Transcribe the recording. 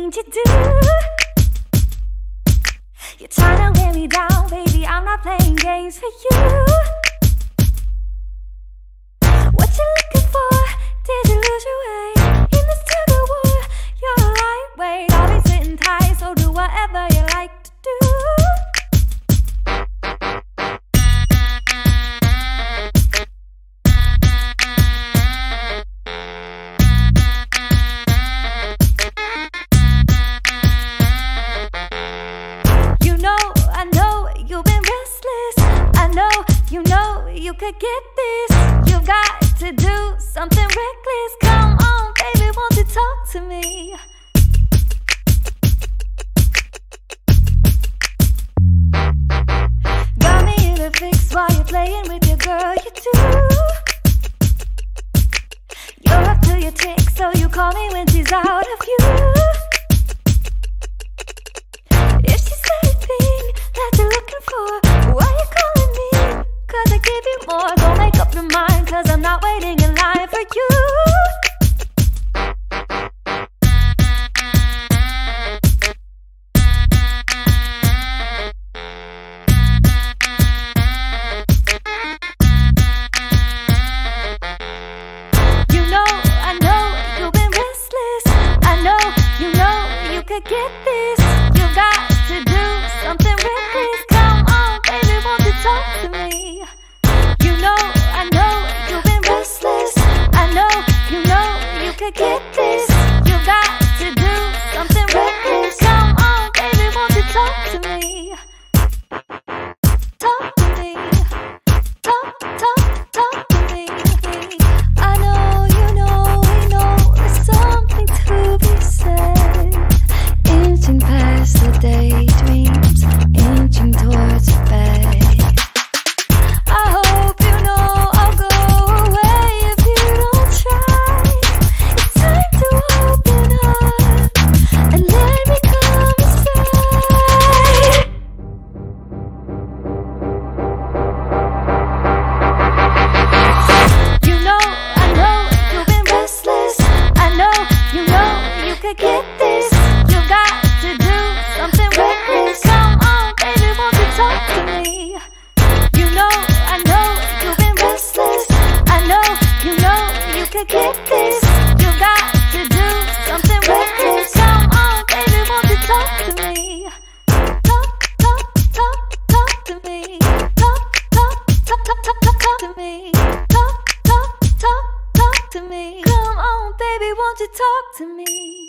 things you do. You're trying to wear me down, baby, I'm not playing games for you. What you looking for? Did you lose your way? In this tug of war, you're a lightweight. Always sitting tight, so do whatever you like to do. You could get this. You got to do something reckless. Come on, baby, won't you talk to me? Got me in a fix while you're playing with your girl, you do. You're up to your tricks, so you call me when she's out of view. If she's everything that you're looking for, why you calling me? Cause I give you more, don't make up your mind, cause I'm not waiting in line for you. You know, I know, you've been restless. I know, you could get this. You got to do something reckless. Come on, baby, won't you talk to me? You know, I know, you've been restless. I know, you could get this. You got to do something reckless. Come on, baby, won't you talk to me? Talk to me. Talk to me. I know, we know there's something to be said. Inching past the daydreams, inching towards the bed. Get this, you got to do something reckless. Come on, baby, won't you talk to me? You know, I know, you've been restless. I know, you could get this. You got to do something reckless. Come on, baby, won't you talk to me? Talk to me. Talk to me. Talk to me. Come on, baby, won't you talk to me?